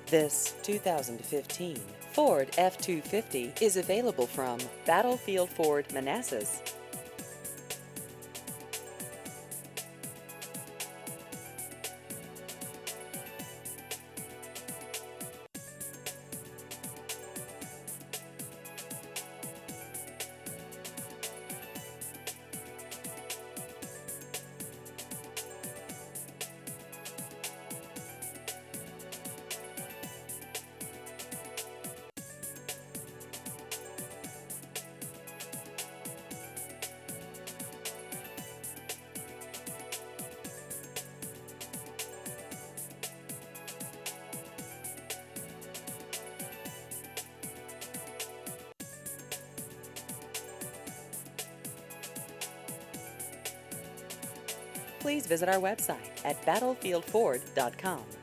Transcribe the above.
This 2015 Ford F-250 is available from Battlefield Ford Manassas. Please visit our website at battlefieldford.com.